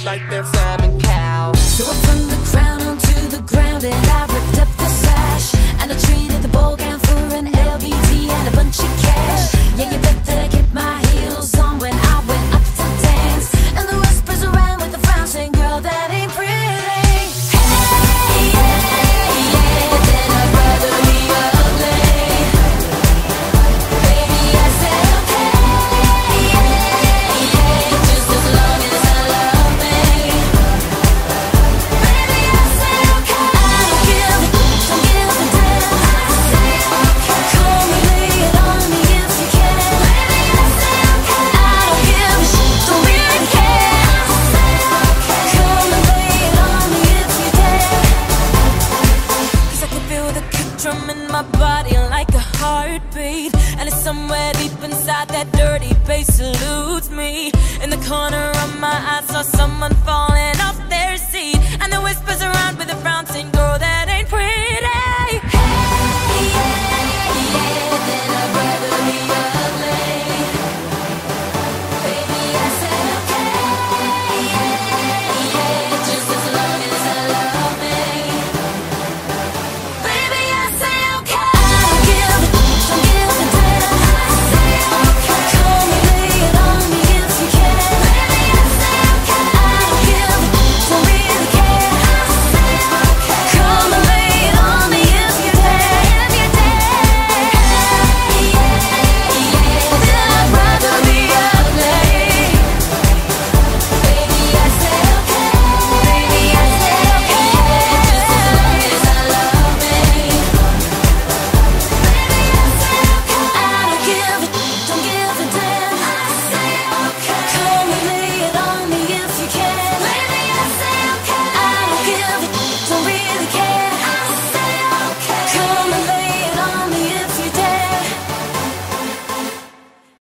like they're farming cows. So up from the crown onto the ground, and I ripped up the sash, and I traded the ball gown for an LBT and a bunch of cash. Yeah, you bet that I kept my heels on when I went up to dance, and the whispers around with the frown saying, girl, that ain't pretty. Hey, yeah, yeah, then I'd rather be ugly. Baby, I said okay, yeah, yeah, just as long as I love me. Baby, I said okay, I don't give a damn. I say okay, come and lay it on me if you can. Baby, I said okay, I don't give a shit, don't even care. I say okay, come and lay it on me if you dare. 'Cause I can feel the kick drum in my body like a heartbeat, and it's somewhere deep inside that dirty bass eludes me. In the corner of my eye saw someone falling off their seat, and the whispers around with a frown saying, girl, that ain't pretty.